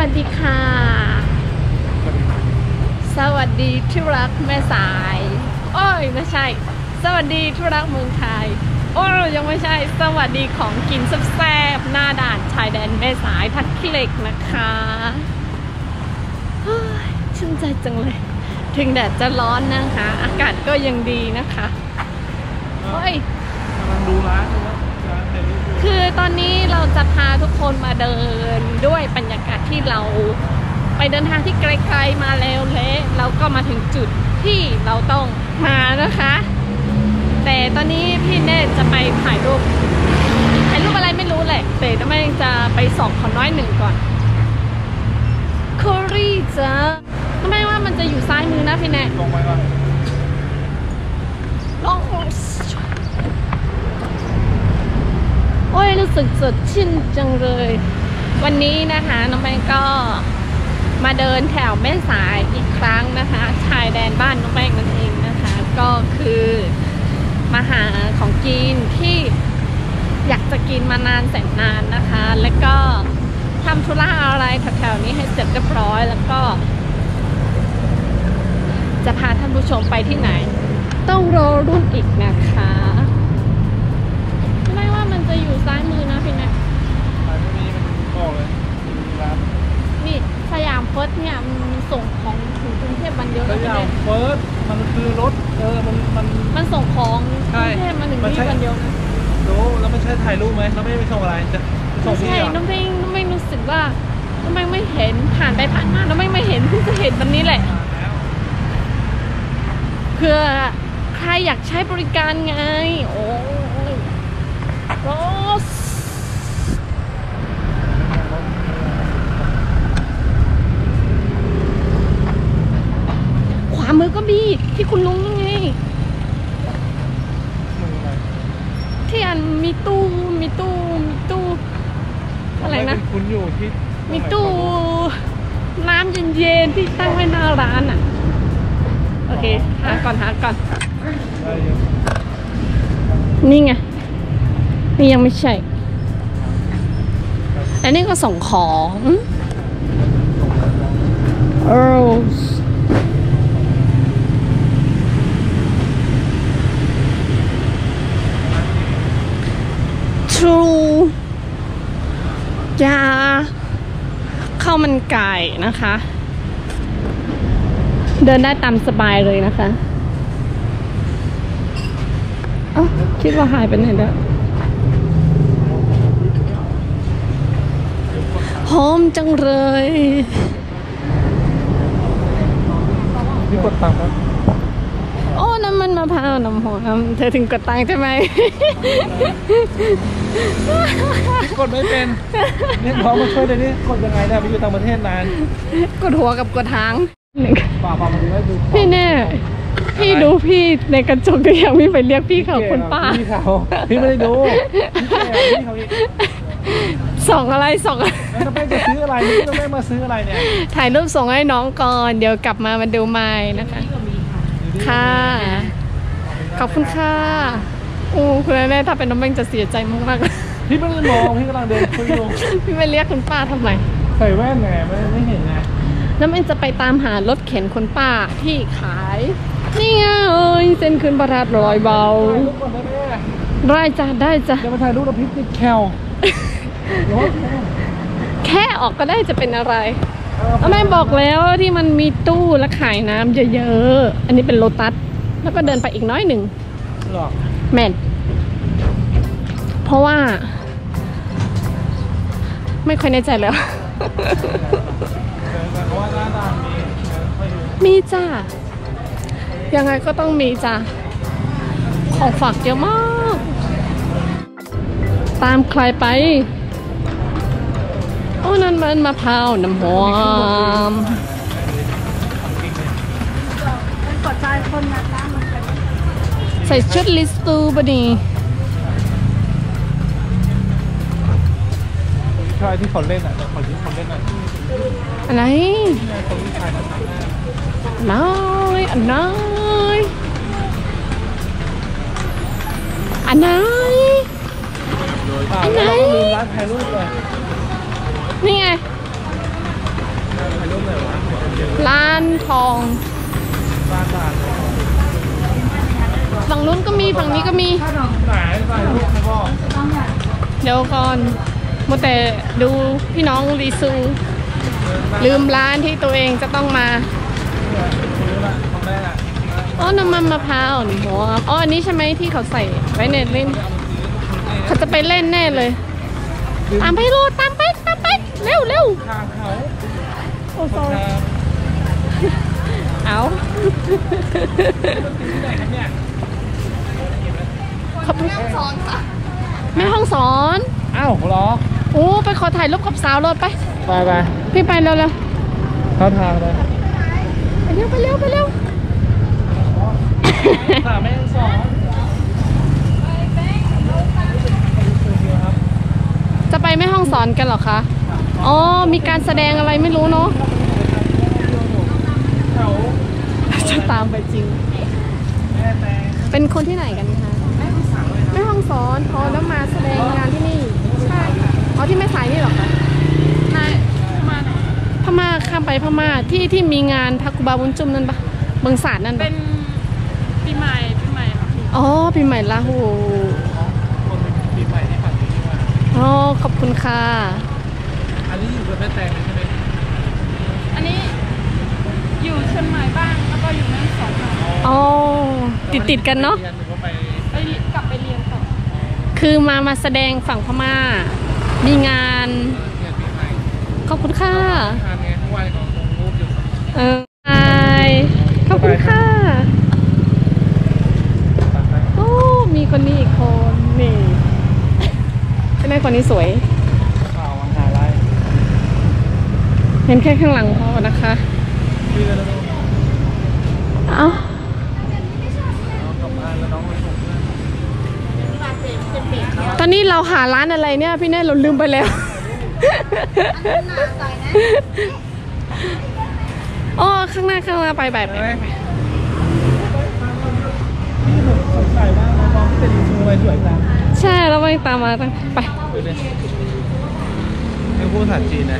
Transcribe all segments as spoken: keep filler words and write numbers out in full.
สดีค่ะสวัสดีที่รักแม่สายโอ้ยไม่ใช่สวัสดีที่รักเมืองไทยโอ้ยยังไม่ใช่สวัสดีของกินแซ่บๆหน้าด่านชายแดนแม่สายทักขี้เหล็กนะคะชื่นใจจังเลยถึงแดดจะร้อนนะคะอากาศก็ยังดีนะคะโอ้ยกำลังดูร้านคือตอนนี้เราจะพาทุกคนมาเดินด้วยบรรยากาศที่เราไปเดินทางที่ไกลๆมาแล้วและเราก็มาถึงจุดที่เราต้องมานะคะแต่ตอนนี้พี่เนตจะไปถ่ายรูปถ่ายรูปอะไรไม่รู้แหละแต่ทำไมจะไปส่องขอน้อยหนึ่งก่อนคอรี่จ้าทำไมว่ามันจะอยู่ซ้ายมือนะพี่เนตลงไปก่อนลองโอ้ยรู้สึกสดชื่นจังเลยวันนี้นะคะน้องแป้งก็มาเดินแถวแม่สายอีกครั้งนะคะชายแดนบ้านน้องแป้งนั่นเองนะคะก็คือมาหาของกินที่อยากจะกินมานานแสนนานนะคะแล้วก็ทำธุระอะไรแถวๆนี้ให้เสร็จเรียบร้อยแล้วก็จะพาท่านผู้ชมไปที่ไหนต้องรอรุ่นอีกนะคะไม่ว่ามันจะอยู่ซ้ายมือนะพี่นะซ้ายมือนี้มันบอกเลยร้านนี่สยามเฟิร์สเนี่ยมันส่งของถึงกรุงเทพมันเยอะสยามเฟิร์สมันคือรถเออมันมันมันส่งของกรุงเทพมาถึงที่มันเยอะนะรู้แล้วไม่ใช่ถ่ายรูปไหมเราไม่ได้ไปส่งอะไรจะส่งที่ใช่น้องไม่น้องไม่รู้สึกว่าน้องไม่ไม่เห็นผ่านไปผ่านมาน้องไม่ไม่เห็นเพิ่งจะเห็นวันนี้แหละเพื่อใครอยากใช้บริการไงโอ้ยรถขวามือก็มีที่คุณลุงไงที่อันมีตู้มีตู้มีตู้อะไรนะคุณอยู่ที่มีตู้น้ำเย็นๆที่ตั้งไว้หน้าร้านอ่ะโอเคหาก่อนหาก่อนนี่ไงนี่ยังไม่ใช่แต่นี่ก็ส่งของโอ้ทรูยาข้าวมันไก่นะคะเดินได้ตามสบายเลยนะคะอ๋อคิดว่าหายไปไหนแล้วหอมจังเลยนี่กดตังค์ครับโอ้น้ำมันมะพร้าวน้ำหอมเธอถึงกดตังค์ใช่ไหมกดไม่เป็นนี่พร้อมมาช่วยเลยนี่กดยังไงเนี่ยไปอยู่ต่างประเทศนานกดหัวกับกดหางหนึ่งป่าป่ามาดูได้ดูพี่แน่พี่ดูพี่ในกระจกก็ยังไม่ไปเรียกพี่เขาคุณป้าพี่เขาพี่ไม่ได้ดูพี่เขาส่งอะไรส่งแล้วน้องแป้งจะซื้ออะไรนี่น้องแป้งมาซื้ออะไรเนี่ยถ่ายรูปส่งให้น้องก่อนเดี๋ยวกลับมามาดูใหม่นะคะค่ะขอบคุณค่ะโอ้คุณแม่ถ้าเป็นน้องแป้งจะเสียใจมากๆพี่ไม่ได้มองพี่กำลังเดินคุยอยู่พี่ไม่เรียกคุณป้าทำไมใส่แว่นไงไม่ไม่เห็นไงน้ำเอ็นจะไปตามหารถเข็นคุณป้าที่ขายนี่ไงเอ้ยเส้นคืนประทัดลอยเบาได้จ้ะได้จ้ะจะมาถ่ายรูปแล้วพิจิตรแคลแค่ออกก็ได้จะเป็นอะไรแม่บอกแล้วที่มันมีตู้และขายน้ำเยอะๆอันนี้เป็นโลตัสแล้วก็เดินไปอีกน้อยหนึ่งแม่นเพราะว่าไม่ค่อยแน่ใจแล้วมีจ้ายังไงก็ต้องมีจ้าของฝากเยอะมากตามใครไปโอ้นั่นมันมะพร้าวน้ำหอมใส่ชุดลิสตูบดีชายที่เขาเล่นอ่ะคนที่เขาเล่นอ่ะอะไรคนที่ชายนั้นน้อยอันน้อยอันไหนอันไหนลืมร้านถ่ายรูปเลยนี่ไงร้านทองร้านตลาดฝั่งนู้นก็มีฝั่งนี้ก็มีไหนไหนลูกพ่อเดี๋ยวก่อนมัวแต่ดูพี่น้องรีซูลืมร้านที่ตัวเองจะต้องมาซื้อละของแม่ละอ๋อน้ำมันมะพร้าวนี่หัวอ๋ออันนี้ใช่ไหมที่เขาใส่ไว้ในเล่นเขาจะไปเล่นแน่เลย ตามไปโลดตามไปตามไปเร็วเร็วทางเขาโอ้โหเอาที่ไหนครับเนี่ยขอบคุณสอนค่ะแม่ห้องสอนอ้าวเหรอโอ้ไปขอถ่ายรูปกับสาวรถไปไปไปพี่ไปเร็วเร็วเข้าทางเลยไปเร็วไปเร็วไปเร็วถามแม่สอนจะไปแม่ห้องสอนกันเหรอคะอ๋อมีการแสดงอะไรไม่รู้เนาะเขาจะตามไปจริงแม่แตงเป็นคนที่ไหนกันคะแม่ห้องสอนอ๋อแล้วมาแสดงงานที่นี่ใช่ค่ะอ๋อที่แม่สายนี่เหรอคะใช่พม่าพม่าข้ามไปพม่าที่ที่มีงานพักกุบาบุญจุมนั่นปะเมืองศาสตร์นั่นปะเป็นปีใหม่ปีใหม่ค่ะพี่อ๋อปีใหม่ละโหคนปีใหม่ที่ผ่านนี้มาอ๋อขอบคุณค่ะอันนี้อยู่กับแม่แตงใช่ไหมอันนี้อยู่เชียงใหม่บ้างแล้วก็อยู่แม่ฮ่องสอนค่ะอ๋อติดติดๆกันเนาะหรือว่าไปไปกลับไปเรียนต่อคือมามาแสดงฝั่งพม่า มีงานเรียนปีใหม่ขอบคุณค่ะทานไงทุกวันของลงรูปอยู่เออไอขอบคุณค่ะตัดไปโอ้ มีคนนี้อีกคน นี่ใช่ไหมคนนี้สวยข่าวหาอะไรเห็นแค่ข้างหลังพอนะคะชื่อแล้วน้องเอ้ากลับบ้านแล้วน้องไปส่งเพื่อนตอนนี้เราหาร้านอะไรเนี่ยพี่เน่เราลืมไปแล้ว อ๋อ ข้างหน้าข้างหน้าไปแบบพี่ผมสงสัยว่าน้องเป็นชูไปสวยจังใช่แล้วไปตามมาตั้งไปดูดิไม่พูดภาษาจีนนะ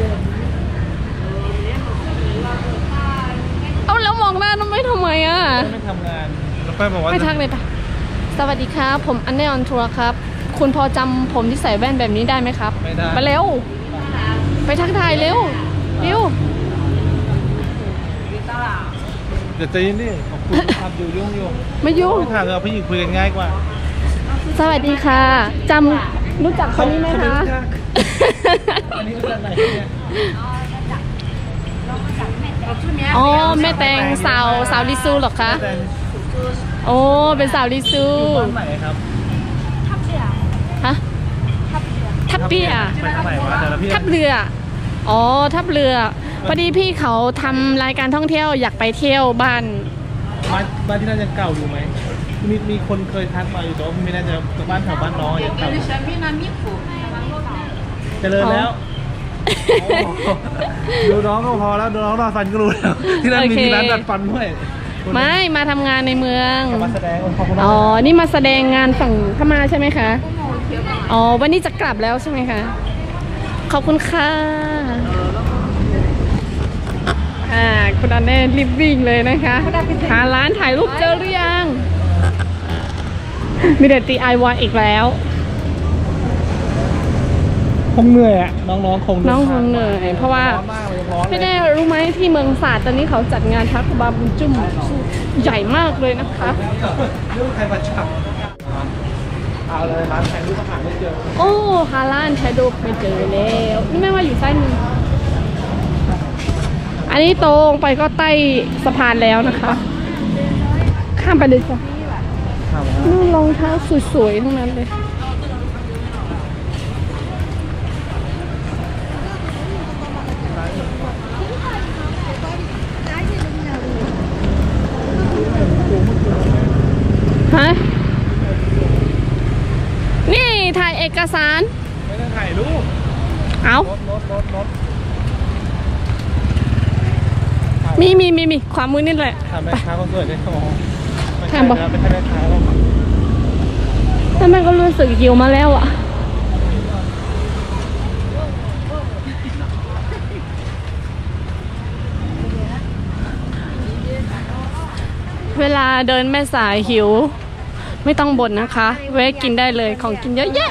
เอาแล้วมองหน้าทำไมทำไมอ่ะไม่ทำงาน แล้วไปบอกว่าไม่ทักเลยปะสวัสดีครับ ผมอันเนออนทัวร์ครับ คุณพอจำผมที่ใส่แว่นแบบนี้ได้ไหมครับไม่ได้มาเร็ว ไปทักทายเร็ว เร็วเดี๋ยวใจเย็นดิขอบคุณทำอยู่ยุ่งอยู่ไม่ยุ่งไม่ถามเราพี่หญิงคุยกันง่ายกว่าสวัสดีค่ะจำรู้จักคนนี้ไหมคะอันนี้มาจากไหนเนี่ยอ๋อแม่แตงสาวสาวลิซูเหรอคะแต่โอ้เป็นสาวลิซูบ้านไหนครับฮะทับเปียไปทางไหนวะเดี๋ยวเราพี่ทับเรือ อ๋อทับเรือพอดีพี่เขาทำรายการท่องเที่ยวอยากไปเที่ยวบ้านบ้านบ้านที่นั่นยังเก่าอยู่ไหมมีมีคนเคยทักมาอยู่แต่ว่าไม่น่าจะบ้านแถวบ้านน้องยังเก่าอยู่เจริญแล้วดูน้องก็พอแล้วดูน้องรอฟันก็รู้แล้วที่นั่นมีที่ร้านดัดฟันด้วยไม่มาทำงานในเมืองมาแสดงขอบคุณมากอ๋อ นี่มาแสดงงานฝั่งพม่าใช่ไหมคะ อ๋อ วันนี้จะกลับแล้วใช่ไหมคะ ขอบคุณค่ะ อ่า คุณอันเน่รีบวิ่งเลยนะคะ หาร้านถ่ายรูปเจอหรือยัง มีเด็ด ดี ไอ วาย อีกแล้วคงเหนื่อยอ่ะน้องๆคงน้องคงเหนื่อยเพราะว่าร้อนมากเลยร้อนเลยไม่ได้รู้ไหมที่เมืองศาสตร์ตอนนี้เขาจัดงานพักบาบุญจุ่มใหญ่มากเลยนะคะเรื่องใครมาจับเอาเลยร้านถ่ายรูปอาหารไม่เจอโอ้ฮาร้านใช้ดูไม่เจอแล้วนี่ไม่ว่าอยู่ใต้มืออันนี้ตรงไปก็ใต้สะพานแล้วนะคะ ข้ามไปเลยจ้ะนู่นรองเท้าสวยๆทั้งนั้นเลยฮะนี่ถ่ายเอกสารไม่ได้ถ่ายรูปเอารถรถรถรถมีมีมีมีความมือนี่แหละถามแม่ค้าคนสวยเลยเขาบอกไม่ถาใช่มบอกแล้วไม่ใช่แม่ค้าหรอกแล้วมันก็รู้สึกหิวมาแล้วอ่ะลาเดินแม่สายหิวไม่ต้องบ่นนะคะแวะกินได้เลยของกินเยอะแยะ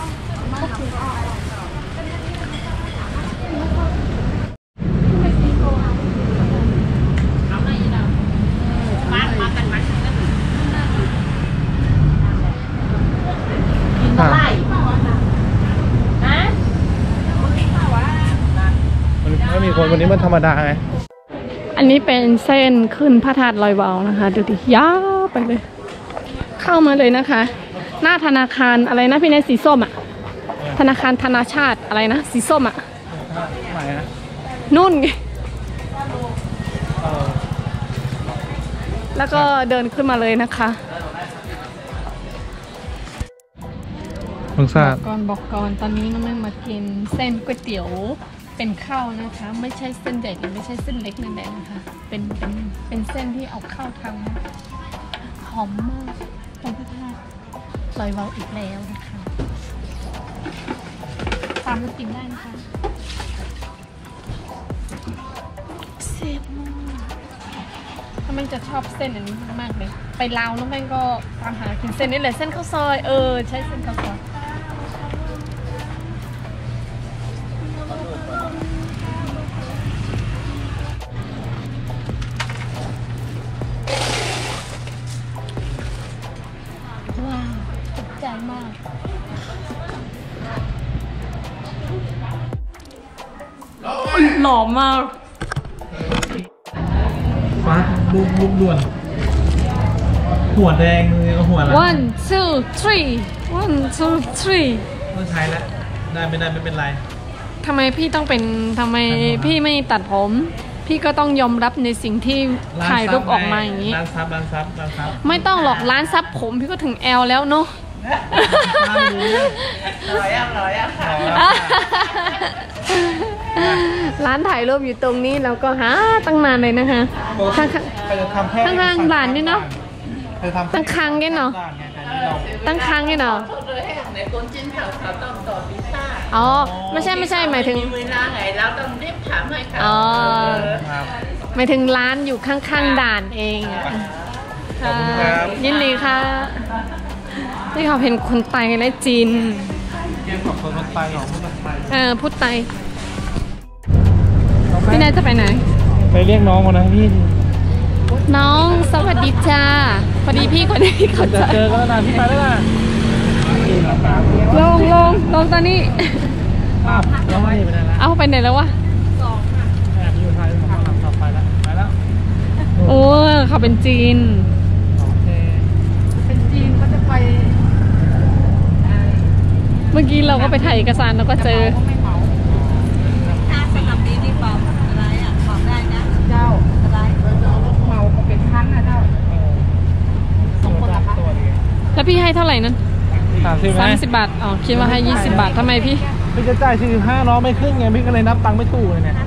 ไม่มีคนวันนี้มันธรรมดาไงอันนี้เป็นเส้นขึ้นพระธาตุลอยวาวนะคะดูดิยาวไปเลยเข้ามาเลยนะคะ หน้าธนาคารอะไรนะพี่เนสีส้มอ่ะธนาคารธนาชาติอะไรนะสีส้มอ่ะไหนนะนุ่นไงเออแล้วก็เดินขึ้นมาเลยนะคะเพิ่งทราบก่อนบอกก่อนตอนนี้น้องแม่มากินเส้นก๋วยเตี๋ยวเป็นข้าวนะคะ ไม่ใช่เส้นใหญ่ไม่ใช่เส้นเล็กนั่นแหละนะคะเป็นเป็นเป็นเส้นที่เอาข้าวทำหอมมากเป็นพระธาตุลอยวาวอีกแล้วนะคะตามมากินได้นะคะเสียบมากน้องแม่จะชอบเส้นอันนี้มากเลยไปลาวน้องแม่ก็ตามหากินเส้นนี้เลยเส้นข้าวซอยเออใช้เส้นข้าวซอยว้าวตกใจมากหล่อมากฟ้าลูกลูกด่วน หัวแดงเลยเอาหัวละ one two three one two three ต้องใช้แล้วได้ไม่ได้ไม่เป็นไรทำไมพี่ต้องเป็นทำไมพี่ไม่ตัดผม พี่ก็ต้องยอมรับในสิ่งที่ถ่ายรูปออกมาอย่างนี้ร้านซับร้านซับร้านซับไม่ต้องหรอกร้านซับผมพี่ก็ถึงแอลแล้วเนาะร้อยอ่ะร้อยอ่ะร้านถ่ายรูปอยู่ตรงนี้เราก็หาตั้งนานเลยนะคะข้างใครจะทำแค่ข้างข้างร้านนี่เนาะใครทำตั้งค้างเนี่ยเนาะตั้งค้างเนี่ยเนาะอ๋อไม่ใช่ไม่ใช่หมายถึงเวลาไงเราต้องรีบถามให้เขาอ๋อครับหมายถึงร้านอยู่ข้างๆด่านเองอะขอบคุณครับยินดีค่ะที่เขาเป็นคนไทยและจีนเกี่ยวกับคนไทยของคนไทยเออพูดไทยพี่นายจะไปไหนไปเรียกน้องมานะพี่น้องสวัสดีจ้าพอดีพี่คนนี้เขาจะจะเจอกันแล้วนะพี่ไปแล้วนะลงลงลงตอนนี้อ้าวน้องไม่ไปไหนแล้วเอาไปไหนแล้ววะแอบอยู่ไทยมาทำต่อไปแล้วไปแล้วโอ้เขาเป็นจีนโอเคเป็นจีนก็จะไปเมื่อกี้เราก็ไปถ่ายเอกสารแล้วก็เจอก็ไม่เหมาถ้าสำหรับนี้นี่บอกอะไรอ่ะบอกได้นะเจ้าอะไรเหมาก็เป็นพันนะเจ้าสองคนละตัวเดียวแล้วพี่ให้เท่าไหร่นั้นสามสิบไหมสามสิบบาทอ๋อคิดว่าให้ยี่สิบบาททำไมพี่พี่จะจ่ายสี่สิบห้าน้องไม่ขึ้นไงพี่ก็เลยนับตังค์ไม่ถูกเลยเนี่ย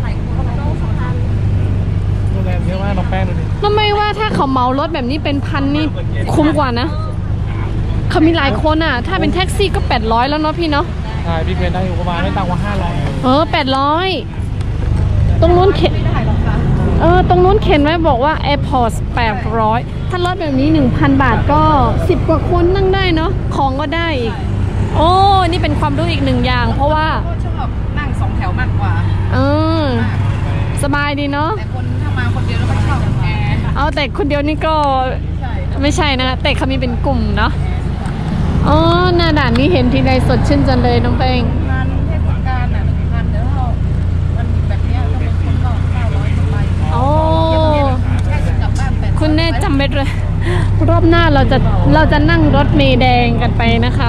โรงแรมเยอะมากน้องแป้งดูดิทำไมว่าถ้าเขาเหมารถแบบนี้เป็นพันนี่คุ้มกว่านะเขามีหลายคนอ่ะ ถ้าเป็นแท็กซี่ก็แปดร้อยแล้วเนาะพี่เนาะใช่พี่เคยได้อยู่ประมาณไม่ต่ำกว่าห้าร้อยเออแปดร้อยตรงนู้นเข็นเออตรงนู้นเข็นไว้บอกว่า AirPods แปดร้อยถ้ารถแบบนี้ หนึ่งพัน บาทก็สิบกว่าคนนั่งได้เนาะของก็ได้อีกโอ้นี่เป็นความรู้อีกหนึ่งอย่าง เพราะว่าก็ชอบนั่งสองแถวมากกว่าเออสบายดีเนาะแต่คนถ้ามาคนเดียวแล้วก็ชอบแอร์เอาแต่คนเดียวนี่ก็ใช่ไม่ใช่นะแต่เขามีเป็นกลุ่มเนาะอ๋อหน้าด่านนี้เห็นทีใดสดชื่นจังเลยน้องแป้งงานเทศกาลอ่ะหนึ่งพันเดี๋ยวเรามันแบบเนี้ยต้องเป็นคนก็เก้าร้อยไปโอ้แค่จะกลับบ้านแปดคุณแน่จำไว้เลยรอบหน้าเราจะเราจะนั่งรถเมล์แดงกันไปนะคะ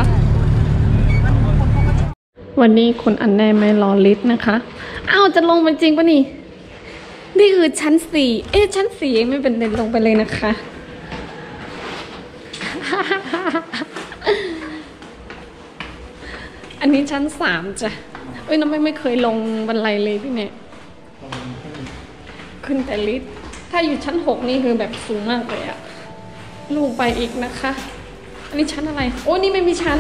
วันนี้คุณอันแน่ไม่รอลิฟต์นะคะอ้าวจะลงไปจริงปะนี่นี่คือชั้นสี่เอ๊ะชั้นสี่ไม่เป็นไรลงไปเลยนะคะ อันนี้ชั้นสามจ้ะเอ้ยน้องไม่ไม่เคยลงบันไดเลยพี่เนี่ยขึ้นแต่ลิฟต์ถ้าอยู่ชั้นหกนี่คือแบบสูงมากเลยอะลูกไปอีกนะคะ อันนี้ชั้นอะไรโอ้นี่ไม่มีชั้น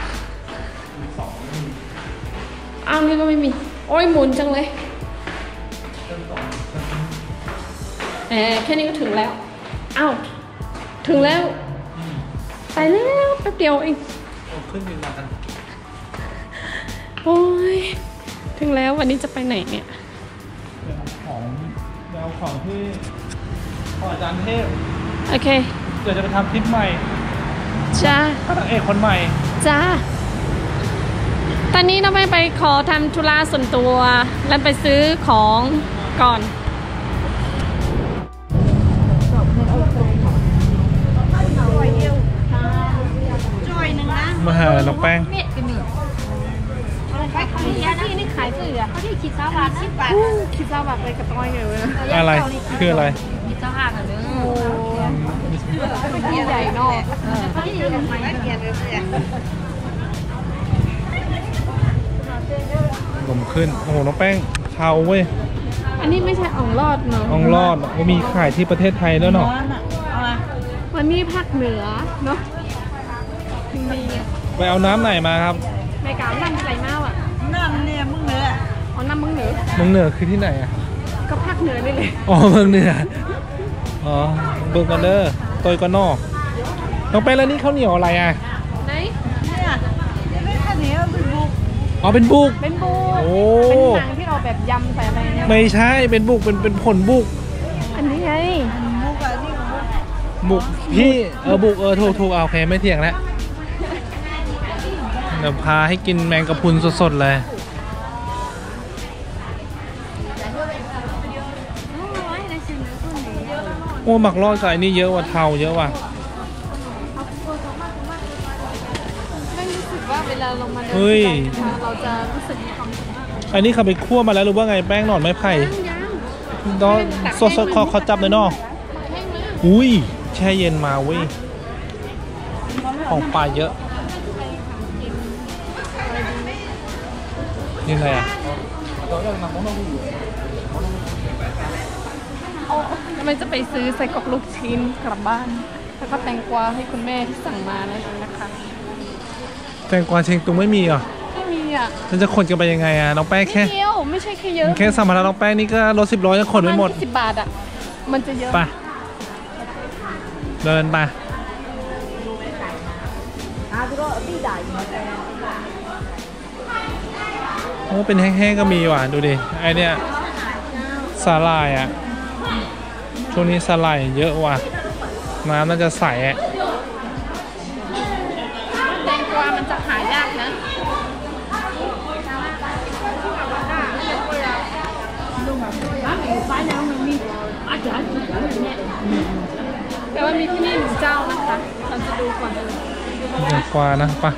อ้าวนี่ก็ไม่มีโอ้ยหมุนจังเลยแหมแค่นี้ก็ถึงแล้วอ้าวถึงแล้วไปแล้วแป๊บเดียวเองขึ้นบินมากันโอ้ยถึงแล้ววันนี้จะไปไหนเนี่ยเป็นของเอาของที่ของอาจารย์เทพโอเคเดี๋ยวจะไปทำคลิปใหม่จ้าก็นางเอกคนใหม่จ้าตอนนี้เราไม่ไปขอทำธุระส่วนตัวแล้วไปซื้อของก่อนจ้อยหนึ่งนะมาหาน้องแป้งเม็ดกันหนึ่งไปขายยาที่นี่ขายเสือเขาที่คิดซาบาทสิบบาทคิดว่าแบบไปกระต้อยเลยนะอะไรคืออะไรมีเจ้าห่างอ่ะเนื้อโอ้ยใหญ่นอกเขาที่กันไหมเกียร์เลยเสือลมขึ้นโอ้โหน้องแป้งเทาเว้ยอันนี้ไม่ใช่อ่องรอดเนาะอองรอดก็มีขายที่ประเทศไทยแล้วเนาะวันนี้ภาคเหนือเนาะดีไปเอาน้ำไหนมาครับในกาวนั่งใจมากอ่ะนั่นเนี่ยมึงเนื้ออ๋อน้ำมึงเหนือเมืองเหนือคือที่ไหนอ่ะก็ภาคเหนือนี่เลยอ๋อเมืองเหนืออ๋อเบิร์กันเดอร์โตยกันนอกน้องแป้งแล้วนี่ข้าวเหนียวอะไรอ่ะไหนเนี่ยไม่ข้าวเหนียวเป็นบุกอ๋อเป็นบุกเป็นบูโอ้เป็นหนังที่เราแบบยำใส่อะไรเนี่ยไม่ใช่เป็นบุกเป็นเป็นผลบุกอันนี้ไงบุกอะนี่บุกบุกพี่เออบุกเออถูกถูกเอาโอเคไม่เถียงแล้วเดี๋ยวพาให้กินแมงกะพรุนสดๆเลยโอ้หมักรอดกับไอ้นี่เยอะว่ะเทาเยอะว่ะไม่รู้สึกว่าเวลาลงมาเดิเฮ้ยเราจะรู้สึกมีความสุขอันนี้เขาไปคั่วมาแล้วหรือว่าไงแป้งหนอนไม้ไผ่ยังดอสดสดๆขอขอจับเลยเนาะแห้งมากอุ้ยแช่เย็นมาเว้ยของปลาเยอะนี่อะไรอ่ะแล้วมันจะไปซื้อใส่กรอกลูกชิ้นกลับบ้าน แล้วก็แตงกวาให้คุณแม่ที่สั่งมานั่นเองนะคะแตงกวาเชียงตุงไม่มีเหรอไม่มีอ่ะมันจะขนกันไปยังไงอ่ะน้องแป้งนิแค่ดเดียวไม่ใช่แค่เยอะแค่สัมภาระน้องแป้งนี่ก็รถสิบล้อจะขนไม่หมดสิบบาทอ่ะ มันจะเยอะไปเดินไปโอ้เป็นแห้งๆก็มีว่ะดูดิไอเนี้ยสาหร่ายอ่ะช่วงนี้สาหร่ายเยอะว่ะน้ำน่าจะใสอ่ะแตงกวามันจะหายากนะแต่ว่ามีที่นี่หนึ่งเจ้านะคะ เราจะดูก่อนเลยแตงกวานะไป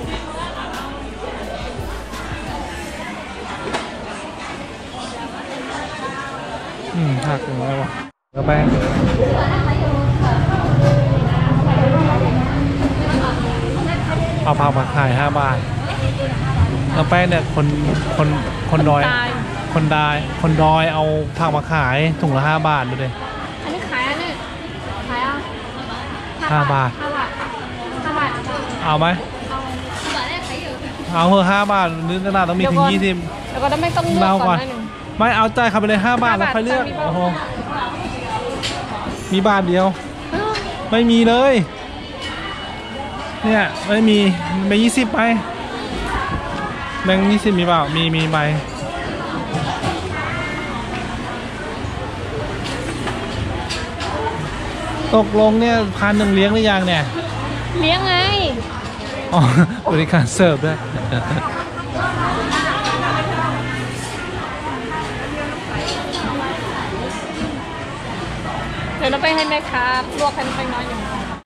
อืมหักอย่างไรวะกระแป้งเอาผักมาขายห้าบาทกระแป้งเนี่ยคนคนคนดอยตายคนดอยคนดอยเอาผักมาขายถุงละห้าบาทดูดิอันนี้ขายอันนี้ขายเอาห้าบาทห้าบาทห้าบาทเอาไหมเอาเหอะห้าบาทนึกขนาดต้องมีถึงยี่สิบแล้วก็ไม่ต้องเลือกเราก่ก่ออน นนะหนึ่งไม่เอาใจายเขาไปเลยห้าบาทแล้วค่อยเลือกห้าบาทโอ้โหมีบาทเดียว ไม่มีเลย เนี่ยไม่มีแบงค์ยี่สิบไปแบงค์ยี่สิบมีเปล่ามีมีไหมตกลงเนี่ยพันหนึ่งเลี้ยงหรือยังเนี่ยเลี้ยงไงอ๋อบริการเสิร์ฟด้วยเดี๋ยวเราไปให้แม่ค้าลวกให้มันไปน้อยอย่าง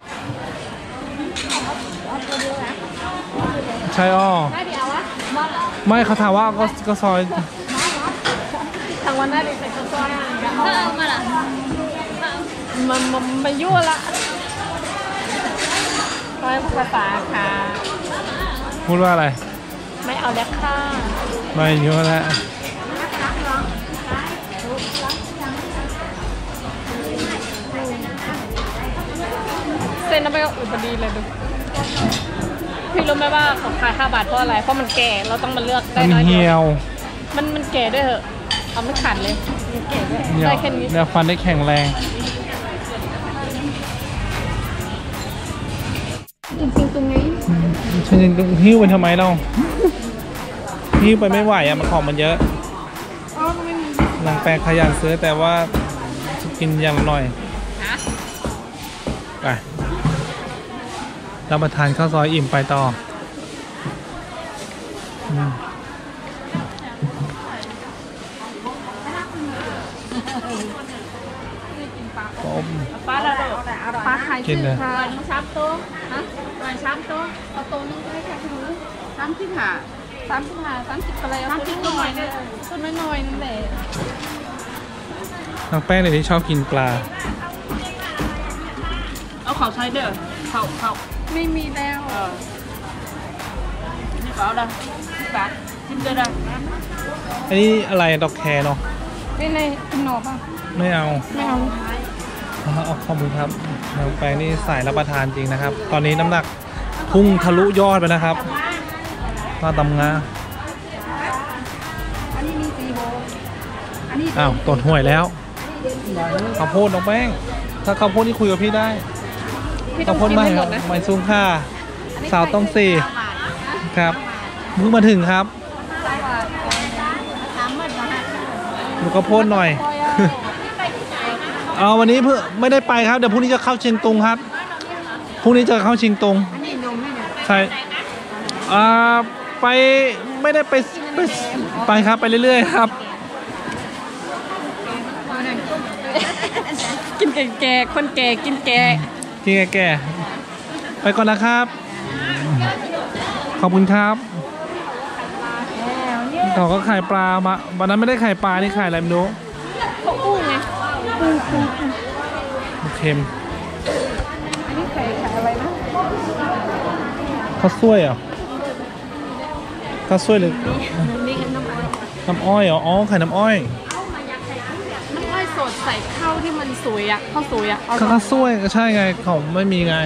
ใช่อ้อได้เดียววะไม่เขาถามว่าก็ก็ซอยทางวันหน้าดีใส่ข้าวซอยอ่ะถ้าเอามาล่ะมันมันมันยั่วละร้อยภาษาค่ะพูดว่าอะไรไม่เอาแล้วค่ะไม่เยอะแล้วเส้นน้ำไปก็อุดพอดีเลยดูพี่รู้ไหมว่าเขาขายห้าบาทเพราะอะไร เพราะมันแก่เราต้องมาเลือกได้มันน้อยเดีเหี่ยยว วมันมันแก่ด้วยเหอะเอาไม่ขัดเลยมันแก่ด้วยเหี่ยวได้แค่นี้แล้วฟันได้แข็งแรงจริงๆตรงนี้ฉันยังต้องหิ้วไปทำไมเราหิ้วไปไม่ไหวอะมันของมันเยอะอ๋อไม่มีนางแปลงขยันซื้อแต่ว่าจะกินอย่างละหน่อยไปรับประทานข้าวซอยอิ่มไปต่ออืมต้มปลาละปลาไข่กินซื้เลอย ค่ะช้ำตัวฮะหน่อยช้ำตัวเอาตัวนึงก็ได้ค่ะคุณรู้ช้ำที่ผ่าสามสิบห้าสามสิบอะไรเอาตัวน้อยเนี่ยตัวน้อยๆนั่นแหละนางแป้งเลยที่ชอบกินปลาเอาเขาใช้เด้อเขาเขาไม่มีแล้วเออนี่เปล่าเด้อนี่ปลาชิมเด้อเด้ออันนี้อะไรดอกแครเนาะไม่ในกินหนอป่ะไม่เอาไม่เอาเอาเอาขอบคุณครับนางแป้งนี่สายรับประทานจริงนะครับ ตอนนี้น้ำหนักพุ่งทะลุยอดไปนะครับมาตำงาอันนี้มีสี่โบอันนี้อ้าวตดห่วยแล้วข้าวโพดน้องแป้งถ้าข้าวโพดนี่คุยกับพี่ได้พี่ต้ข้าอวงโพดกินไม่ให้หมดนะไม่ซุ้งค่าสาวต้องสี่ครับเพิ่งมาถึงครับดูข้าวโพดหน่อย เอาวันนี้เพื่อไม่ได้ไปครับเดี๋ยวพรุ่งนี้จะเข้าเชียงตุงครับพรุ่งนี้จะเข้าเชียงตุงใช่อ่าไปไม่ได้ไปไปไปครับไปเรื่อยๆครับกินแก่ๆคนแก่กินแก่กินแก่ๆไปก่อนนะครับ ขอบคุณครับเขาก็ขายปลามาวันนั้นไม่ได้ขายปลานี่ขายอะไรไม่รู้เขาอู้ไงเค็มอันนี้ไข่ไข่อะไรนะข้าวสวยเหรอข้าวสวยหรือนี่กันน้ำอ้อยน้ำอ้อยเหรออ๋อไข่น้ำอ้อยน้ำอ้อยสดใส่ข้าวที่มันสวยอ่ะข้าวสวยอ่ะเอาข้าวสวยก็ใช่ไงเขาไม่มีไง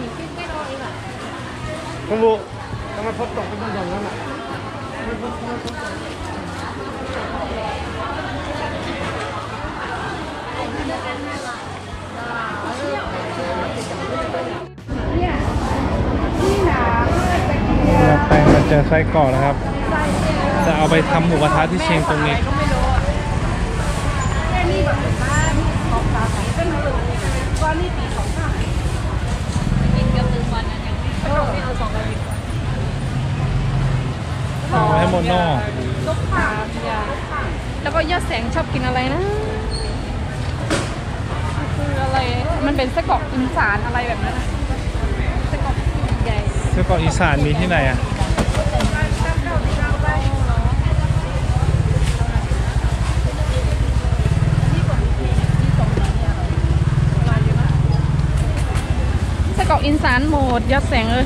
ไม่รู้ทำไมพดตกเป็นอย่างนั้นอ่ะแป้งมาเจอไส้กรอกนะครับ จะเอาไปทำหมูกระทะที่เชียงตรงนี้ก็ไม่รู้อ่ะกินกับหนึ่งวันนะยังไม่เอาสองวันเอาไว้ให้หมดนอกลูกค้าแล้วก็ยอดแสงชอบกินอะไรนะคืออะไรมันเป็นไส้กรอกอีสานอะไรแบบนั้นนะไส้กรอกใหญ่ไส้กรอกอีสานมีที่ไหนอ่ะไส้กรอกอีสานหมดยอดแสงเลย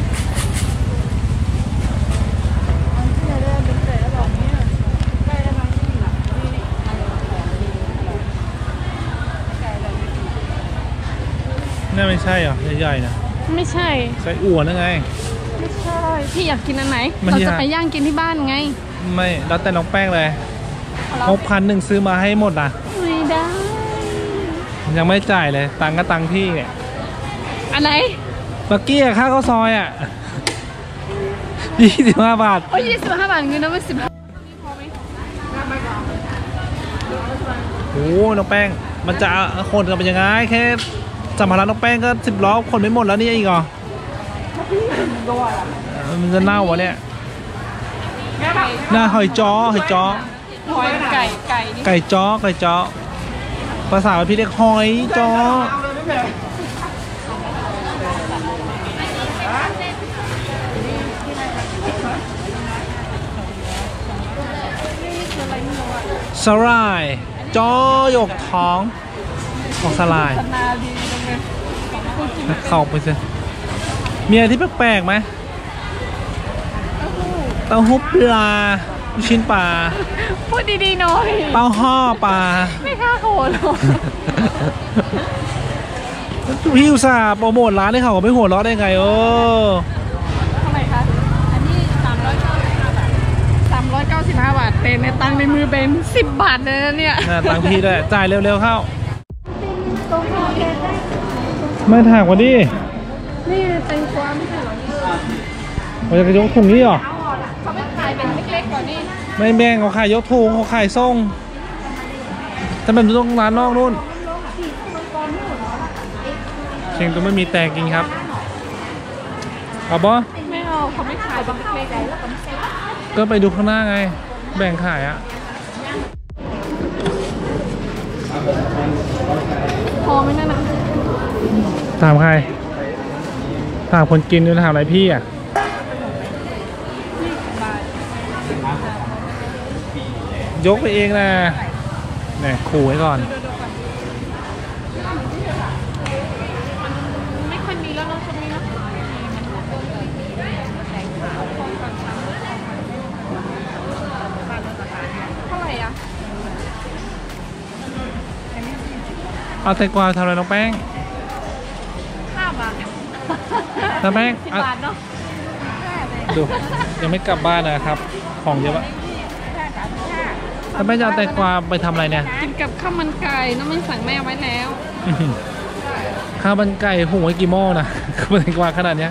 น่าไม่ใช่เหรอใหญ่ๆนะไม่ใช่ไส้อั่วนั่นไงไม่ใช่พี่อยากกินอันไหนไม่เราอยากจะไปย่างกินที่บ้านไงไม่แล้วแต่น้องแป้งเลยเราหกพันหนึ่งซื้อมาให้หมดนะไม่ได้ยังไม่จ่ายเลย ตังค์ก็ตังค์พี่เนี่ยอันไหนเมื่อกี้อะค่าข้าวซอยอ่ะยี่สิบห้าบาทโอ้ยยี่สิบห้าบาทเงินนะไม่สิบห้าโอ้โหน้องแป้ง มันจะคนกันเป็นยังไงแค่สัมภาระน้องแป้งก็สิบล้อคนไม่หมดแล้วนี่อีกเหรอมันจะเน่าวะเนี่ยหน้าหอยจ้อหอยจ้อหอยไก่ไก่นี่ไก่จ้อไก่จ้อภาษาพี่เรียกหอยจ้อสลายจ้อหยกท้องของสลายนาดีจังเลยเข้าไปสิมีอะไรที่แปลกๆไหมเต้าหู้ปลาลูกชิ้นปลาพูดดีๆหน่อยเต้าห่อปลาไม่ค่าโหดหรอกพี่อุตส่าห์โปรโมทร้านให้เขาไม่หัวเราะได้ไงเออเท่าไหร่คะอันนี้สามร้อยเก้าสิบห้าบาทสามร้อยเก้าสิบห้าบาทเป็นในตังค์ในมือเป็นสิบบาทเลยนะเนี่ยน่าตังค์พี่ด้วยจ่ายเร็วๆเข้าไม่ถากว่าดินี่แตงกวาไม่ใช่เหรอเราจะยกถุงนี้เหรอเขาไม่ขายเป็นเล็กๆกว่านี้ไม่แบ่งเขาขายยกถุงเขาขายส่งถ้าเป็นตรงร้านนอกนู่นเชียงตุงไม่มีแตกจริงครับเอาปะไม่เอาเขาไม่ขายเป็นเล็กๆก็ไปดูข้างหน้าไง แบ่งขายอะพอไหมนั่นน่ะถามใครถามคนกินหรือถามอะไรพี่อะยกไปเองนะเนี่ยขู่ไว้ก่อนไม่ค่อยมีแล้วเนาะช่วงนี้เนาะเท่าไหร่อ่ะเอาแตงกวาทำอะไรน้องแป้งห้าบาทน้องแป้งสิบอ่ะบาทเนาะดูยังไม่กลับบ้านนะครับ ของเยอะปะน้องแป้งจะเอาแตงกวาไปทำอะไรเนี่ยกินกับข้าวมันไก่น้องไม่สั่งแม่ไว้แล้วอื้อหือข้าวมันไก่หุงไว้กี่หม้อนะข้าวมันแตงกวาขนาดเนี้ย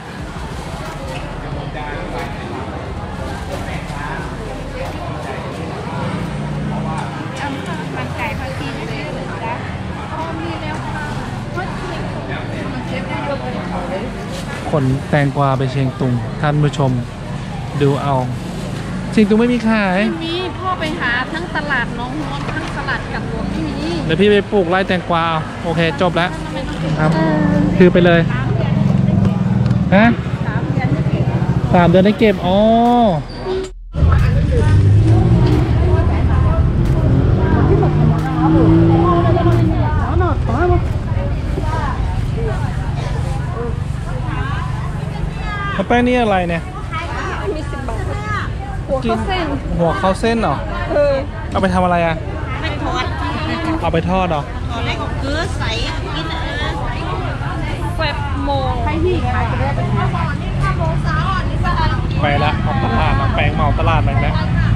มันไก่พักทีนี่เลยนะพอมีแล้วค่ะพักทีมันเช็ดได้เยอะเลยขนแตงกวาไปเชียงตุงท่านผู้ชมดูเอาเชียงตุงไม่มีขายไม่มีพ่อไปหาทั้งตลาดน้องมดทั้งตลาดกับหลวงไม่มีเดี๋ยวพี่ไปปลูกไร่แตงกวาเอาโอเคจบแล้วครับคือไปเลยฮะสามเดือนได้เก็บอ๋อแล้วแป้งนี่อะไรเนี่ยมีสิบบาทหัวข้าวเส้นหัวข้าวเส้นเหรอเออเอาไปทำอะไรอ่ะไม่ทอดเอาไปทอดเหรอทอดอะไรก็เกลือใส่กินเออแฟบโมงให้ที่ขายก็ได้เป็นห้าโมงนี่ห้าโมงสาวอ่ะนี่สะอาดไปละเอาตลาดเอาแป้งเหมาตลาดไปแล้วเ